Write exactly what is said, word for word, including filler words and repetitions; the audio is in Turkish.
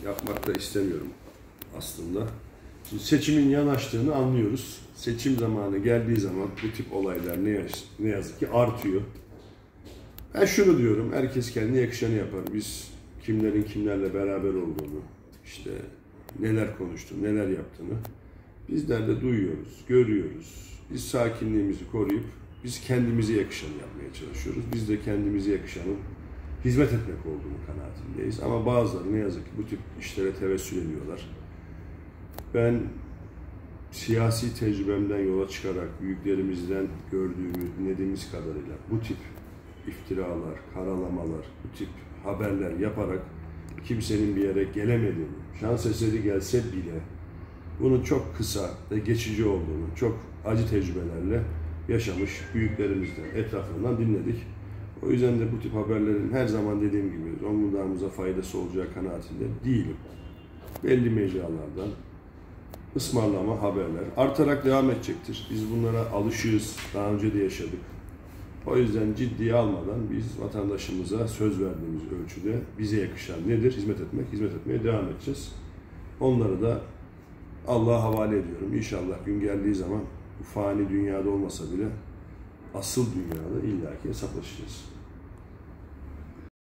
yapmak da istemiyorum aslında. Şimdi seçimin yanaştığını anlıyoruz. Seçim zamanı geldiği zaman bu tip olaylar ne, yaz ne yazık ki artıyor. Ben şunu diyorum, herkes kendine yakışanı yapar. Biz kimlerin kimlerle beraber olduğunu, işte neler konuştuğunu, neler yaptığını bizler de duyuyoruz, görüyoruz. Biz sakinliğimizi koruyup biz kendimize yakışanı yapmaya çalışıyoruz. Biz de kendimize yakışanın hizmet etmek olduğunu kanaatindeyiz. Ama bazıları ne yazık ki bu tip işlere tevessül ediyorlar. Ben siyasi tecrübemden yola çıkarak büyüklerimizden gördüğümüz, dinlediğimiz kadarıyla bu tip iftiralar, karalamalar, bu tip haberler yaparak kimsenin bir yere gelemediğini, şans eseri gelse bile bunun çok kısa ve geçici olduğunu, çok acı tecrübelerle yaşamış büyüklerimizden, etrafından dinledik. O yüzden de bu tip haberlerin her zaman dediğim gibi zonguldağa faydası olacağı kanaatinde değilim. Belli mecralardan ısmarlama haberler artarak devam edecektir. Biz bunlara alışığız, daha önce de yaşadık. O yüzden ciddiye almadan biz vatandaşımıza söz verdiğimiz ölçüde bize yakışan nedir? Hizmet etmek, hizmet etmeye devam edeceğiz. Onları da Allah'a havale ediyorum. İnşallah gün geldiği zaman bu fani dünyada olmasa bile asıl dünyada illaki hesaplaşacağız.